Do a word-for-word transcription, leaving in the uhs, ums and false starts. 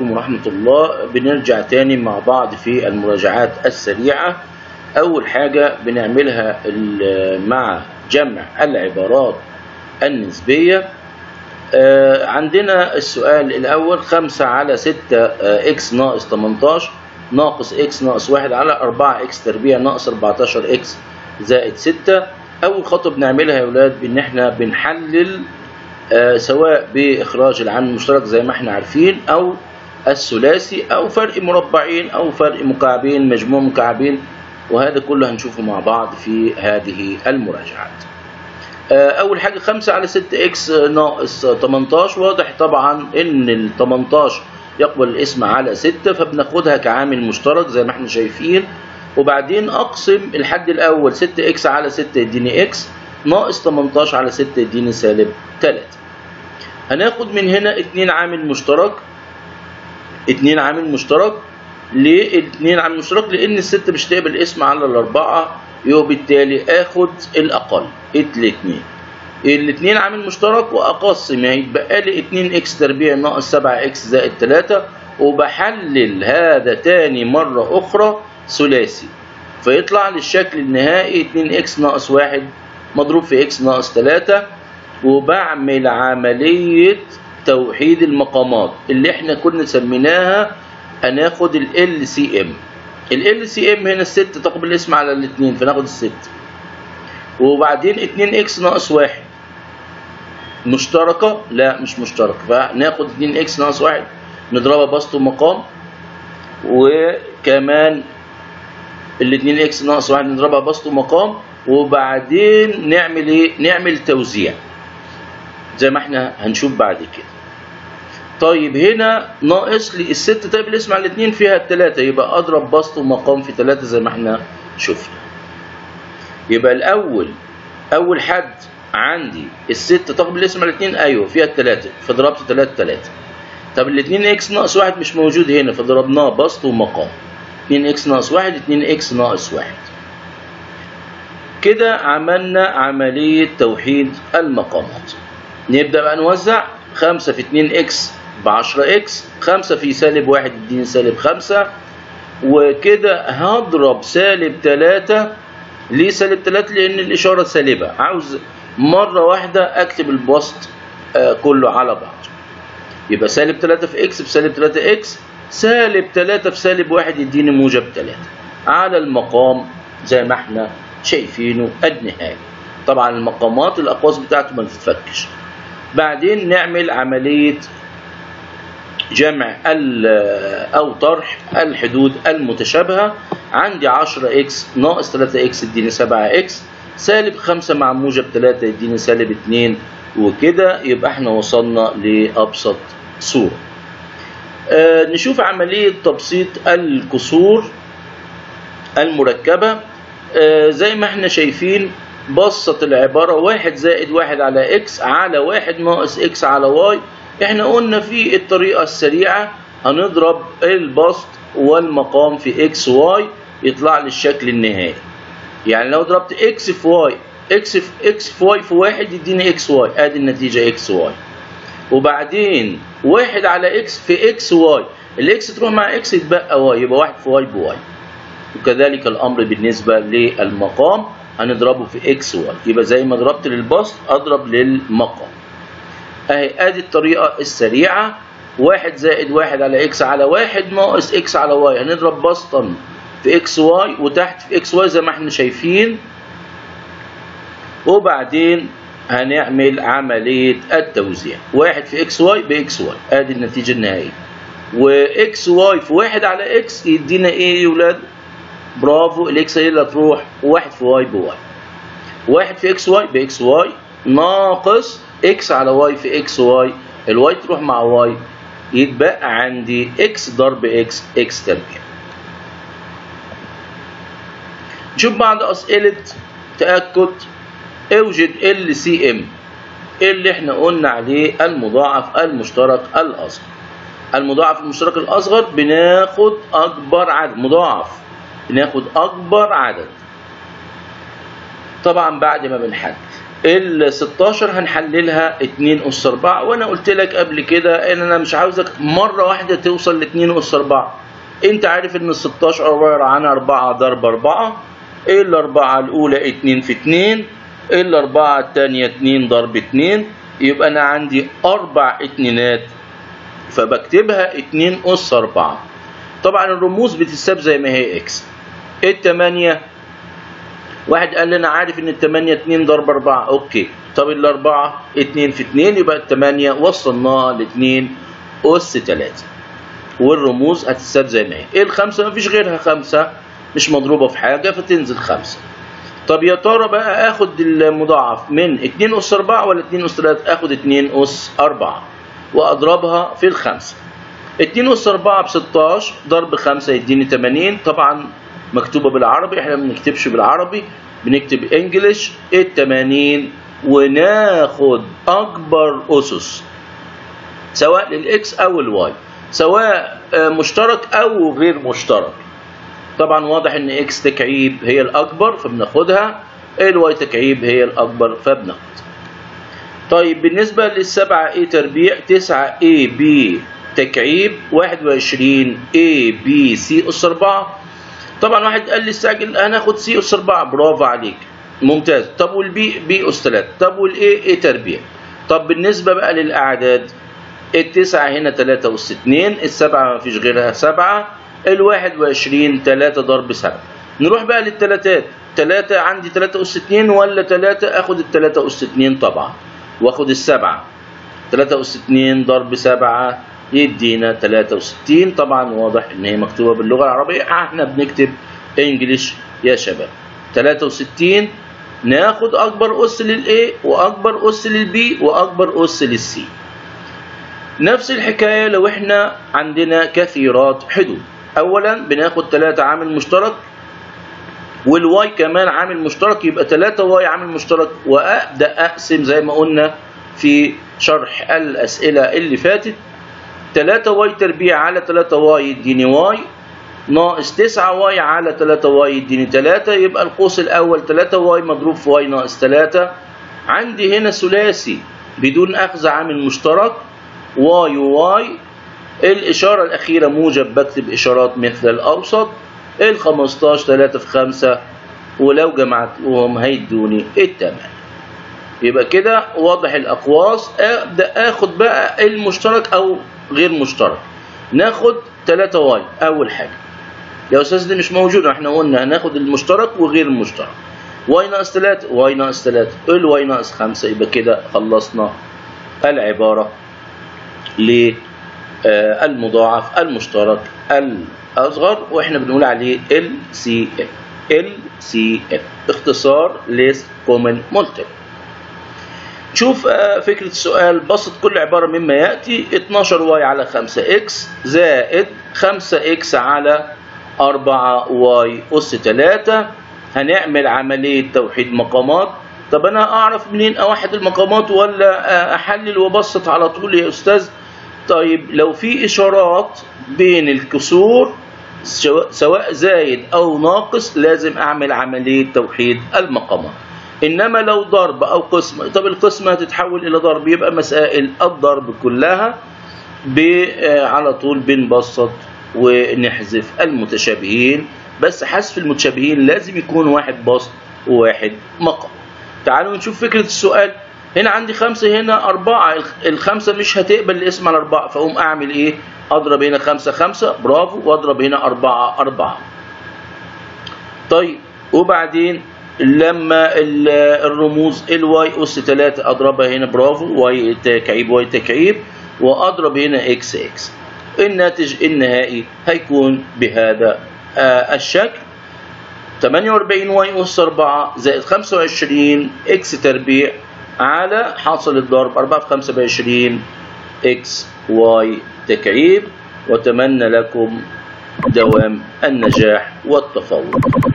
عليكم ورحمة الله. بنرجع تاني مع بعض في المراجعات السريعة. أول حاجة بنعملها مع جمع العبارات النسبية. آه عندنا السؤال الأول: خمسة على ستة إكس ناقص تمنتاشر ناقص إكس ناقص واحد على أربعة إكس تربيع ناقص أربعتاشر إكس زائد ستة. أول خطوة بنعملها يا ولاد بإن إحنا بنحلل آه سواء بإخراج العامل المشترك زي ما إحنا عارفين، أو الثلاثي، أو فرق مربعين، أو فرق مكعبين، مجموع مكعبين، وهذا كله هنشوفه مع بعض في هذه المراجعات. آه أول حاجة خمسة على ستة إكس ناقص تمنتاشر، واضح طبعا إن ال تمنتاشر يقبل الاسم على ستة، فبناخدها كعامل مشترك زي ما إحنا شايفين، وبعدين أقسم الحد الأول ستة إكس على ستة يديني إكس، ناقص تمنتاشر على ستة يديني سالب تلاتة. هناخد من هنا اتنين عامل مشترك. اتنين عامل مشترك ليه اتنين عامل مشترك؟ لأن الستة مش تقبل الاسم على الأربعة، يبقى بالتالي آخد الأقل الاتنين. الاتنين عامل مشترك وأقسم، هيتبقى لي اتنين إكس تربيع ناقص سبعة إكس زائد تلاتة، وبحلل هذا تاني مرة أخرى ثلاثي، فيطلع لي الشكل النهائي اتنين إكس ناقص واحد مضروب في إكس ناقص تلاتة. وبعمل عملية توحيد المقامات اللي احنا كنا سميناها، هناخد ال إل سي إم. ال إل سي إم هنا الستة تقبل الاسم على الاثنين، فناخد الستة. وبعدين اتنين إكس ناقص واحد مشتركة؟ لا مش مشتركة، فناخد اتنين إكس ناقص واحد نضربها بسط ومقام، وكمان ال اتنين إكس ناقص واحد نضربها بسط ومقام، وبعدين نعمل ايه؟ نعمل توزيع زي ما احنا هنشوف بعد كده. طيب هنا ناقص لي الستة تقبل الاسم على الاثنين فيها التلاتة، يبقى اضرب بسط ومقام في تلاتة زي ما احنا شفنا. يبقى الاول اول حد عندي الستة تقبل الاسم على الاثنين، ايوه فيها التلاتة، فضربت تلاتة تلاتة. طب الاثنين اكس ناقص واحد مش موجود هنا، فضربناه بسط ومقام. اتنين إكس ناقص واحد، اتنين إكس ناقص واحد. كده عملنا عملية توحيد المقامات. نبدأ بقى نوزع. خمسة في اتنين إكس بعشرة إكس، خمسة في سالب واحد يديني سالب خمسة، وكده هضرب سالب تلاتة. ليه سالب تلاتة؟ لأن الإشارة سالبة، عاوز مرة واحدة أكتب البسط آه كله على بعض. يبقى سالب تلاتة في إكس بسالب تلاتة إكس، سالب تلاتة في سالب واحد يديني موجب تلاتة على المقام زي ما احنا شايفينه النهائي. طبعا المقامات الأقواس بتاعته ما تتفكش. بعدين نعمل عملية جمع أو طرح الحدود المتشابهة. عندي عشرة إكس ناقص تلاتة إكس يديني سبعة إكس، سالب خمسة مع موجب تلاتة يديني سالب اتنين، وكده يبقى احنا وصلنا لأبسط صورة. آه نشوف عملية تبسيط الكسور المركبة. آه زي ما احنا شايفين، بسط العبارة واحد زائد واحد على اكس على واحد ناقص اكس على واي. احنا قلنا في الطريقة السريعة هنضرب البسط والمقام في اكس واي، يطلع لي الشكل النهائي. يعني لو ضربت اكس في واي، اكس في اكس في واي في واحد يديني اكس واي، ادي النتيجة اكس واي. وبعدين واحد على اكس في اكس واي، الاكس تروح مع اكس يتبقى واي، يبقى واحد في واي بواي. وكذلك الامر بالنسبه للمقام، هنضربه في اكس واي، يبقى زي ما ضربت للبسط اضرب للمقام. اهي ادي الطريقه السريعه. واحد زائد واحد على اكس على واحد ناقص اكس على واي، هنضرب بسطا في اكس واي وتحت في اكس واي زي ما احنا شايفين. وبعدين هنعمل عملية التوزيع. واحد في اكس واي باكس واي، ادي النتيجة النهائية. واكس واي في واحد على اكس يدينا ايه يا ولاد؟ برافو، الاكس هي اللي هتروح، واحد في واي بواي. واحد في اكس واي باكس واي ناقص اكس على واي في اكس واي، الواي تروح مع واي، يتبقى عندي اكس ضرب اكس، اكس تربيع. نشوف بعض اسئلة تأكد. اوجد ال سي ام اللي احنا قلنا عليه المضاعف المشترك الاصغر. المضاعف المشترك الاصغر بناخد اكبر عدد، مضاعف بناخد اكبر عدد طبعا بعد ما بنحدد. ال ستاشر هنحللها اتنين أس أربعة، وأنا قلت لك قبل كده إن أنا مش عاوزك مرة واحدة توصل ل اتنين أس أربعة. أنت عارف إن ال ستاشر عبارة عن أربعة ضرب أربعة، الأربعة الأولى اتنين في اتنين، الأربعة التانية اتنين ضرب اتنين، يبقى أنا عندي أربع اتنينات، فبكتبها اتنين أس أربعة. طبعا الرموز بتتساب زي ما هي إكس. التمانية واحد قال لي أنا عارف إن التمانية اتنين ضرب أربعة، أوكي. طب الأربعة اتنين في اتنين، يبقى التمانية وصلناها لاتنين أس تلاتة، والرموز هتتساب زي ما هي. إيه الخمسة؟ مفيش غيرها، خمسة مش مضروبة في حاجة فتنزل خمسة. طب يا ترى بقى آخد المضاعف من اتنين أس أربعة ولا اتنين أس تلاتة؟ آخد اتنين أس أربعة وأضربها في الخمسة. اتنين أس أربعة ب ستاشر ضرب خمسة يديني تمانين. طبعا مكتوبة بالعربي، احنا ما بنكتبش بالعربي، بنكتب انجلش. التمانين وناخد أكبر أسس سواء للإكس أو الواي، سواء مشترك أو غير مشترك. طبعا واضح إن إكس تكعيب هي الأكبر فبناخدها، الواي تكعيب هي الأكبر فبناخد. طيب بالنسبة للسبعة A تربيع، تسعة A B تكعيب، واحد وعشرين A B C أس أربعة. طبعا واحد قال لي استعجل هناخد C أس أربعة، برافو عليك ممتاز. طب والبي B أس تلاتة، طب والA A تربيع. طب بالنسبة بقى للأعداد، التسعة هنا تلاتة أس اتنين، السبعة مفيش غيرها سبعة، الواحد وعشرين تلاتة ضرب سبعة. نروح بقى للتلاتات، تلاتة عندي تلاتة أس اتنين ولا تلاتة؟ آخد التلاتة أس اتنين طبعا، واخد السبعة. تلاتة أس اتنين ضرب سبعة يدينا تلاتة وستين. طبعا واضح إن هي مكتوبة باللغة العربية، احنا بنكتب انجلش يا شباب. تلاتة وستين ناخد أكبر أس للإيه وأكبر أس للبي وأكبر أس للسي. نفس الحكاية لو احنا عندنا كثيرات حدود. أولا بناخد تلاتة عامل مشترك والواي كمان عامل مشترك، يبقى تلاتة واي عامل مشترك، وأبدأ أقسم زي ما قلنا في شرح الأسئلة اللي فاتت. تلاتة واي تربيع على تلاتة واي يديني واي، ناقص تسعة واي على تلاتة واي يديني تلاتة، يبقى القوس الأول تلاتة واي مضروب في واي ناقص تلاتة. عندي هنا ثلاثي بدون أخذ عامل مشترك، واي وواي. الإشارة الأخيرة موجب، بكتب إشارات مثل الأوسط. الخمستاشر تلاتة في خمسة، ولو جمعتهم هيدوني التمانية. يبقى كده واضح الأقواس. أبدأ آخد بقى المشترك أو غير مشترك. ناخد تلاتة واي أول حاجة. يا أستاذ دي مش موجودة، احنا قلنا هناخد المشترك وغير المشترك. واي ناقص تلاتة، واي ناقص تلاتة، الواي ناقص خمسة. يبقى كده خلصنا العبارة للمضاعف المشترك الأصغر، واحنا بنقول عليه ال سي إف. ال سي إف اختصار ليست كومن مولتيبل. شوف فكرة السؤال، بسط كل عبارة مما يأتي. اتناشر واي على خمسة إكس زائد خمسة إكس على أربعة واي أس تلاتة. هنعمل عملية توحيد مقامات. طب أنا أعرف منين أوحد المقامات ولا أحلل وبسط على طول يا أستاذ؟ طيب لو في إشارات بين الكسور سواء زايد أو ناقص لازم أعمل عملية توحيد المقامات. إنما لو ضرب أو قسمة، طب القسمة هتتحول إلى ضرب، يبقى مسائل الضرب كلها على طول بنبسط ونحذف المتشابهين. بس حذف المتشابهين لازم يكون واحد بسط وواحد مقام. تعالوا نشوف فكرة السؤال. هنا عندي خمسة، هنا أربعة. الخمسة مش هتقبل الاسم على أربعة، فأقوم أعمل إيه؟ أضرب هنا خمسة خمسة، برافو، وأضرب هنا أربعة أربعة. طيب وبعدين لما الرموز الواي أس تلاتة أضربها هنا، برافو، واي تكعيب واي تكعيب، وأضرب هنا إكس إكس. الناتج النهائي هيكون بهذا آه الشكل: تمانية وأربعين واي أس أربعة زائد خمسة وعشرين إكس تربيع على حاصل الضرب أربعة في خمسة بعشرين إكس واي تكعيب. وأتمنى لكم دوام النجاح والتفوق.